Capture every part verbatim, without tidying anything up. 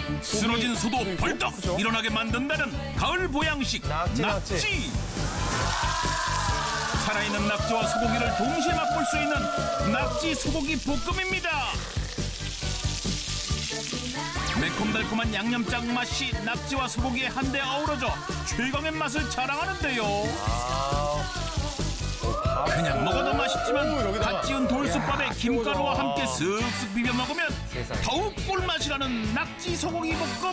쓰러진 소도 벌떡 일어나게 만든다는 가을 보양식 낙지, 낙지. 살아있는 낙지와 소고기를 동시에 맛볼 수 있는 낙지 소고기 볶음입니다. 매콤달콤한 양념장 맛이 낙지와 소고기에 한데 어우러져 최강의 맛을 자랑하는데요. 그냥 먹어도 맛있지만 갓 지은 돌솥밥에 김가루와 함께 슥슥 비벼 먹으면 더욱 꿀맛이라는 낙지 소고기 볶음.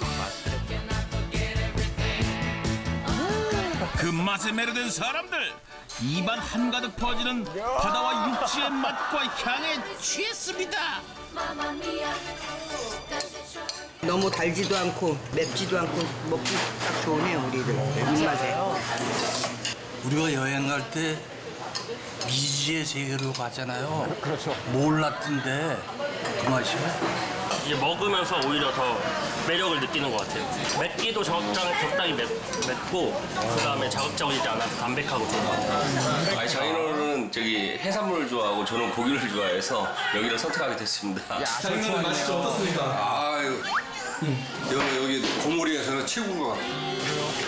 그 맛에 매료된 사람들, 입안 한가득 퍼지는 바다와 육지의 맛과 향에 취했습니다. 너무 달지도 않고 맵지도 않고 먹기 딱 좋으네요, 우리들 입맛에. 우리가 여행 갈 때 미지의 세계로 가잖아요. 그렇죠. 몰랐던데 그 맛이요. 이제 먹으면서 오히려 더 매력을 느끼는 것 같아요. 맵기도 적당, 적당히 맵, 맵고 그 다음에 자극적이지 않아서 담백하고 좋은 것 같아요. 아니, 장인어른은 저기 해산물을 좋아하고 저는 고기를 좋아해서 여기를 선택하게 됐습니다. 장인어른 맛이 좀 어떻습니까? 아유, 여기, 여기 고모리에서는 최고인 것 같아요.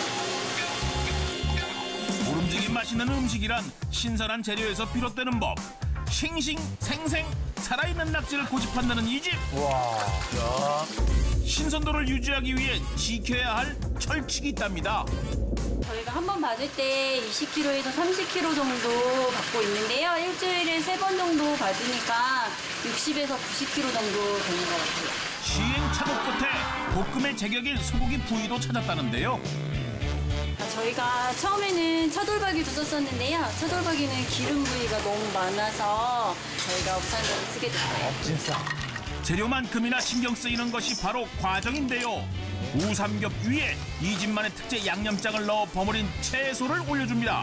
모름지기 맛있는 음식이란 신선한 재료에서 비롯되는 법. 싱싱 생생 살아있는 낙지를 고집한다는 이 집. 와. 신선도를 유지하기 위해 지켜야 할 철칙이 있답니다. 저희가 한 번 받을 때 이십 킬로그램에서 삼십 킬로그램 정도 받고 있는데요. 일주일에 세 번 정도 받으니까 육십에서 구십 킬로그램 정도 되는 것 같아요. 시행착오 끝에 볶음의 제격인 소고기 부위도 찾았다는데요. 저희가 처음에는 차돌박이도 썼었는데요. 차돌박이는 기름 부위가 너무 많아서 저희가 우산을 쓰게 됐어요. 진짜. 재료만큼이나 신경 쓰이는 것이 바로 과정인데요. 우삼겹 위에 이 집만의 특제 양념장을 넣어 버무린 채소를 올려줍니다.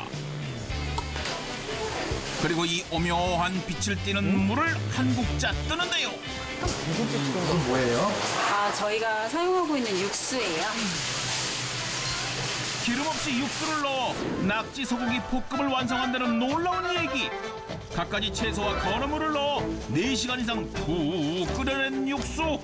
그리고 이 오묘한 빛을 띠는 물을 한 국자 뜨는데요. 이건 뭐예요? 아, 저희가 사용하고 있는 육수예요. 기름 없이 육수를 넣어 낙지 소고기 볶음을 완성한다는 놀라운 얘기. 갖가지 채소와 건어물을 넣어 네 시간 이상 푹 끓여낸 육수.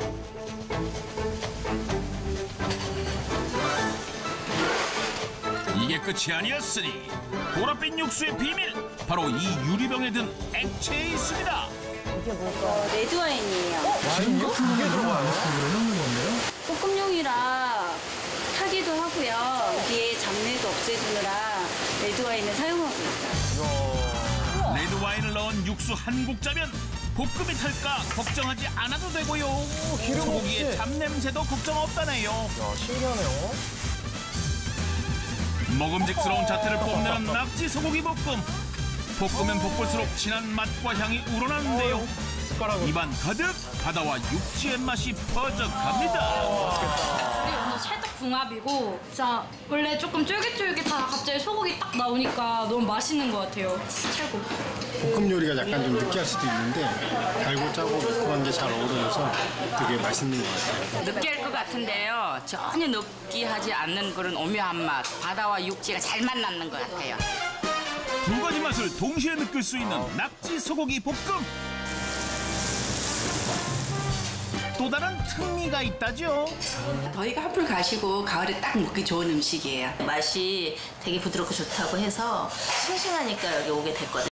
이게 끝이 아니었으니 보랏빛 육수의 비밀, 바로 이 유리병에 든 액체에 있습니다. 이게 뭘까? 어, 레드와인이에요. 어? 와인이요? 이게 들어가요? 왜 넣는 건데요? 볶음용이라 타기도 하고요. 여기에 잡내도 없애주느라 레드와인을 사용하고 있어요. 레드와인을 넣은 육수 한 국자면 볶음이 탈까 걱정하지 않아도 되고요. 소고기의 잡냄새도 걱정 없다네요. 야, 신기하네요. 먹음직스러운 자태를 뽐내는 낙지 소고기 볶음. 볶으면 볶을수록 진한 맛과 향이 우러나는데요. 입안 가득 바다와 육지의 맛이 퍼져갑니다. 우리 오늘 살짝 궁합이고 진짜 원래 조금 쫄깃쫄깃하다 갑자기 소고기 딱 나오니까 너무 맛있는 것 같아요. 최고. 볶음 요리가 약간 좀 느끼할 수도 있는데 달고 짜고 매콤한 게 잘 어우러져서 되게 맛있는 것 같아요. 느끼할 것 같은데요. 전혀 느끼하지 않는 그런 오묘한 맛. 바다와 육지가 잘 만나는 것 같아요. 두 가지 맛을 동시에 느낄 수 있는 낙지 소고기 볶음. 또 다른 특미가 있다죠. 더위가 한풀 가시고 가을에 딱 먹기 좋은 음식이에요. 맛이 되게 부드럽고 좋다고 해서 싱싱하니까 여기 오게 됐거든요.